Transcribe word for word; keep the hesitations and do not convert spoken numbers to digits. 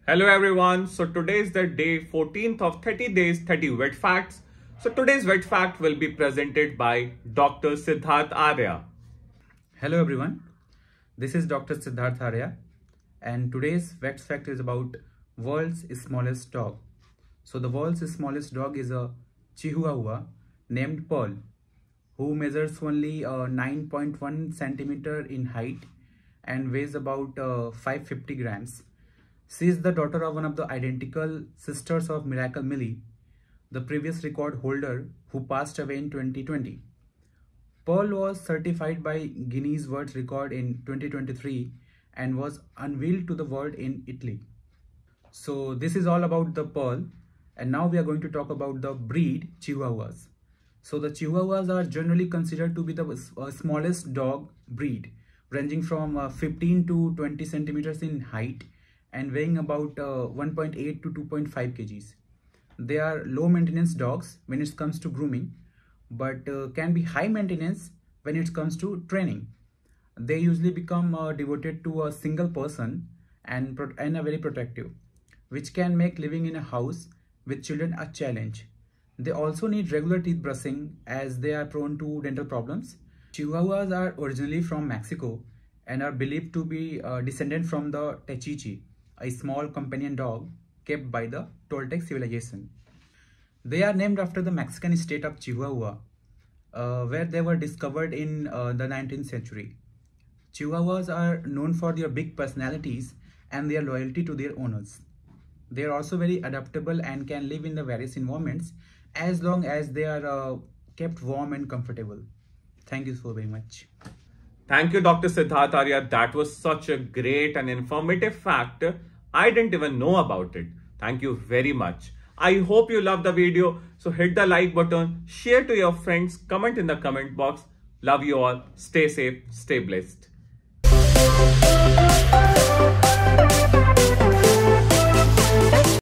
Hello everyone. So today is the day fourteenth of thirty days, thirty wet facts. So today's wet fact will be presented by Doctor Siddharth Arya. Hello everyone. This is Doctor Siddharth Arya and today's wet fact is about world's smallest dog. So the world's smallest dog is a Chihuahua named Pearl, who measures only uh, nine point one centimeter in height and weighs about uh, five hundred fifty grams. She is the daughter of one of the identical sisters of Miracle Millie, the previous record holder who passed away in twenty twenty. Pearl was certified by Guinness World Records in twenty twenty-three and was unveiled to the world in Italy. So this is all about the Pearl, and now we are going to talk about the breed Chihuahuas. So the Chihuahuas are generally considered to be the uh, smallest dog breed, ranging from uh, fifteen to twenty centimeters in height and weighing about uh, one point eight to two point five kilograms. They are low maintenance dogs when it comes to grooming, but uh, can be high maintenance when it comes to training. They usually become uh, devoted to a single person and, pro and are very protective, which can make living in a house with children a challenge. They also need regular teeth brushing as they are prone to dental problems. Chihuahuas are originally from Mexico and are believed to be uh, descended from the Techichi, a small companion dog kept by the Toltec civilization. They are named after the Mexican state of Chihuahua, uh, where they were discovered in uh, the nineteenth century. Chihuahuas are known for their big personalities and their loyalty to their owners. They are also very adaptable and can live in the various environments as long as they are uh, kept warm and comfortable. Thank you so very much. Thank you, Doctor Siddharth Arya. That was such a great and informative fact. I didn't even know about it. Thank you very much. I hope you loved the video. So hit the like button, share to your friends, comment in the comment box. Love you all. Stay safe, stay blessed.